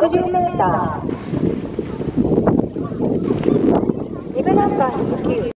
60メーター。2部ナンバー109